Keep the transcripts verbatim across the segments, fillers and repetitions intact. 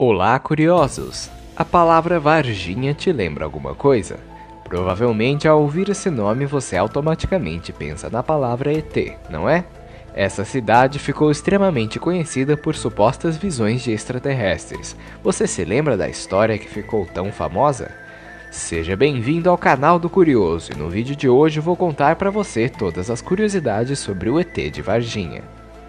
Olá, curiosos! A palavra Varginha te lembra alguma coisa? Provavelmente ao ouvir esse nome você automaticamente pensa na palavra E T, não é? Essa cidade ficou extremamente conhecida por supostas visões de extraterrestres. Você se lembra da história que ficou tão famosa? Seja bem-vindo ao canal do Curioso e no vídeo de hoje vou contar para você todas as curiosidades sobre o E T de Varginha.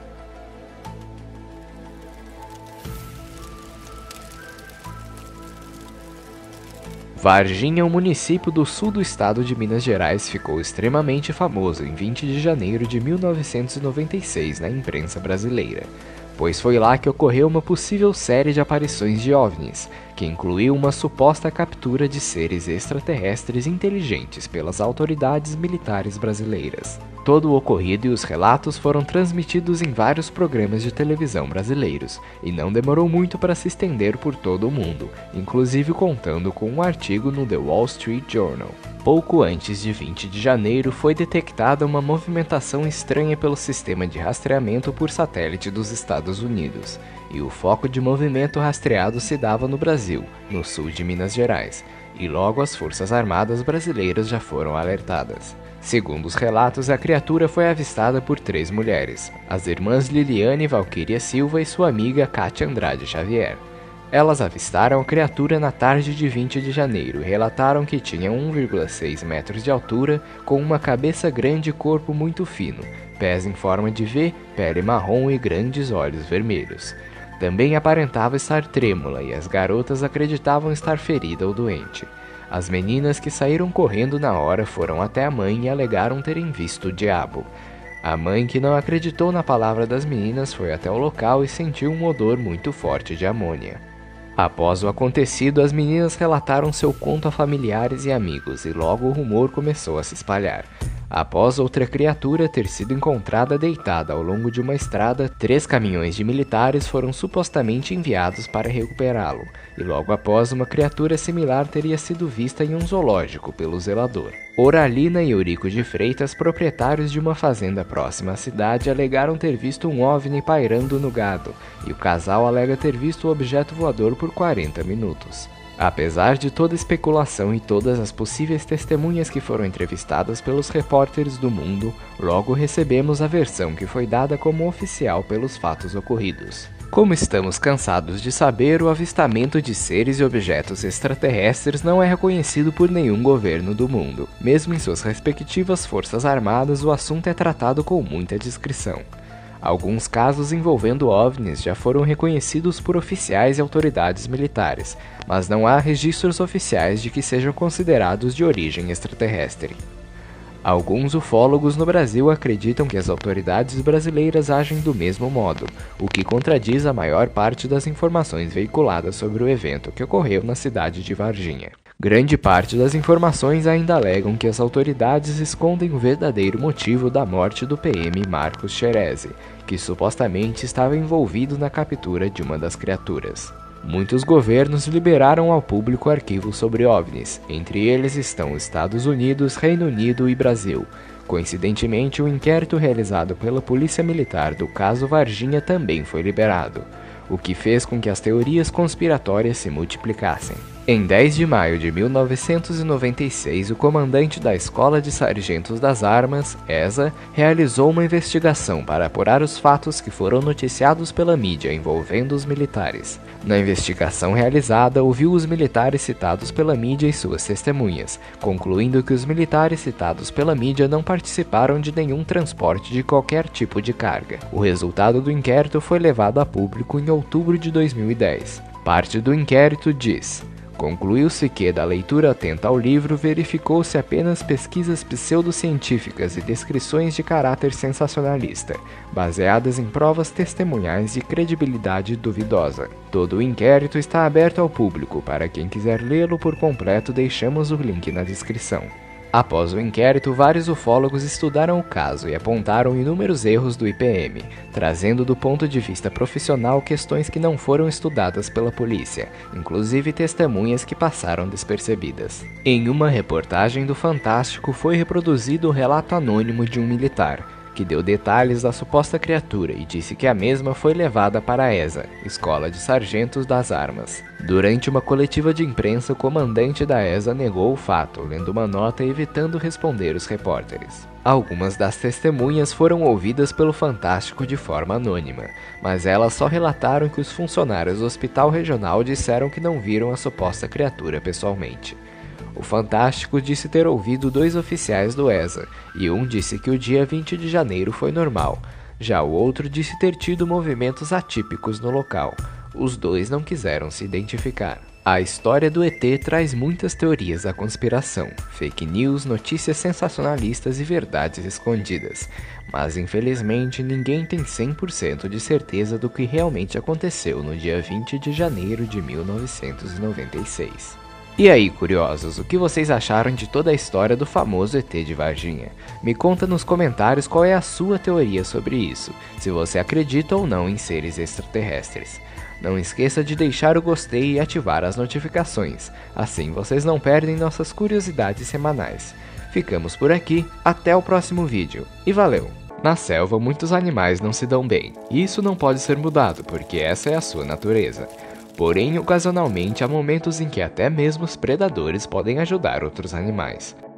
Varginha, um município do sul do estado de Minas Gerais, ficou extremamente famoso em vinte de janeiro de mil novecentos e noventa e seis na imprensa brasileira, pois foi lá que ocorreu uma possível série de aparições de OVNIs, que incluiu uma suposta captura de seres extraterrestres inteligentes pelas autoridades militares brasileiras. Todo o ocorrido e os relatos foram transmitidos em vários programas de televisão brasileiros, e não demorou muito para se estender por todo o mundo, inclusive contando com um artigo no The Wall Street Journal. Pouco antes de vinte de janeiro foi detectada uma movimentação estranha pelo sistema de rastreamento por satélite dos Estados Unidos, e o foco de movimento rastreado se dava no Brasil, no sul de Minas Gerais, e logo as Forças Armadas brasileiras já foram alertadas. Segundo os relatos, a criatura foi avistada por três mulheres, as irmãs Liliane Valquíria Silva e sua amiga Kátia Andrade Xavier. Elas avistaram a criatura na tarde de vinte de janeiro e relataram que tinha um vírgula seis metros de altura, com uma cabeça grande e corpo muito fino, pés em forma de V, pele marrom e grandes olhos vermelhos. Também aparentava estar trêmula e as garotas acreditavam estar ferida ou doente. As meninas que saíram correndo na hora foram até a mãe e alegaram terem visto o diabo. A mãe, que não acreditou na palavra das meninas, foi até o local e sentiu um odor muito forte de amônia. Após o acontecido, as meninas relataram seu conto a familiares e amigos e logo o rumor começou a se espalhar. Após outra criatura ter sido encontrada deitada ao longo de uma estrada, três caminhões de militares foram supostamente enviados para recuperá-lo, e logo após uma criatura similar teria sido vista em um zoológico pelo zelador. Oralina e Eurico de Freitas, proprietários de uma fazenda próxima à cidade, alegaram ter visto um OVNI pairando no gado, e o casal alega ter visto o objeto voador por quarenta minutos. Apesar de toda a especulação e todas as possíveis testemunhas que foram entrevistadas pelos repórteres do mundo, logo recebemos a versão que foi dada como oficial pelos fatos ocorridos. Como estamos cansados de saber, o avistamento de seres e objetos extraterrestres não é reconhecido por nenhum governo do mundo. Mesmo em suas respectivas forças armadas, o assunto é tratado com muita discrição. Alguns casos envolvendo OVNIs já foram reconhecidos por oficiais e autoridades militares, mas não há registros oficiais de que sejam considerados de origem extraterrestre. Alguns ufólogos no Brasil acreditam que as autoridades brasileiras agem do mesmo modo, o que contradiz a maior parte das informações veiculadas sobre o evento que ocorreu na cidade de Varginha. Grande parte das informações ainda alegam que as autoridades escondem o verdadeiro motivo da morte do P M Marcos Cherezi, que supostamente estava envolvido na captura de uma das criaturas. Muitos governos liberaram ao público arquivos sobre OVNIs, entre eles estão Estados Unidos, Reino Unido e Brasil. Coincidentemente, o inquérito realizado pela Polícia Militar do caso Varginha também foi liberado, o que fez com que as teorias conspiratórias se multiplicassem. Em dez de maio de mil novecentos e noventa e seis, o comandante da Escola de Sargentos das Armas, E S A, realizou uma investigação para apurar os fatos que foram noticiados pela mídia envolvendo os militares. Na investigação realizada, ouviu os militares citados pela mídia e suas testemunhas, concluindo que os militares citados pela mídia não participaram de nenhum transporte de qualquer tipo de carga. O resultado do inquérito foi levado a público em outubro de dois mil e dez. Parte do inquérito diz: concluiu-se que, da leitura atenta ao livro, verificou-se apenas pesquisas pseudocientíficas e descrições de caráter sensacionalista, baseadas em provas testemunhais de credibilidade duvidosa. Todo o inquérito está aberto ao público. Para quem quiser lê-lo por completo, deixamos o link na descrição. Após o inquérito, vários ufólogos estudaram o caso e apontaram inúmeros erros do I P M, trazendo do ponto de vista profissional questões que não foram estudadas pela polícia, inclusive testemunhas que passaram despercebidas. Em uma reportagem do Fantástico foi reproduzido o relato anônimo de um militar, que deu detalhes da suposta criatura e disse que a mesma foi levada para a E S A, Escola de Sargentos das Armas. Durante uma coletiva de imprensa, o comandante da E S A negou o fato, lendo uma nota e evitando responder os repórteres. Algumas das testemunhas foram ouvidas pelo Fantástico de forma anônima, mas elas só relataram que os funcionários do hospital regional disseram que não viram a suposta criatura pessoalmente. O Fantástico disse ter ouvido dois oficiais do E S A, e um disse que o dia vinte de janeiro foi normal, já o outro disse ter tido movimentos atípicos no local. Os dois não quiseram se identificar. A história do E T traz muitas teorias da conspiração, fake news, notícias sensacionalistas e verdades escondidas, mas infelizmente ninguém tem cem por cento de certeza do que realmente aconteceu no dia vinte de janeiro de mil novecentos e noventa e seis. E aí, curiosos, o que vocês acharam de toda a história do famoso E T de Varginha? Me conta nos comentários qual é a sua teoria sobre isso, se você acredita ou não em seres extraterrestres. Não esqueça de deixar o gostei e ativar as notificações, assim vocês não perdem nossas curiosidades semanais. Ficamos por aqui, até o próximo vídeo, e valeu! Na selva muitos animais não se dão bem, e isso não pode ser mudado porque essa é a sua natureza. Porém, ocasionalmente há momentos em que até mesmo os predadores podem ajudar outros animais.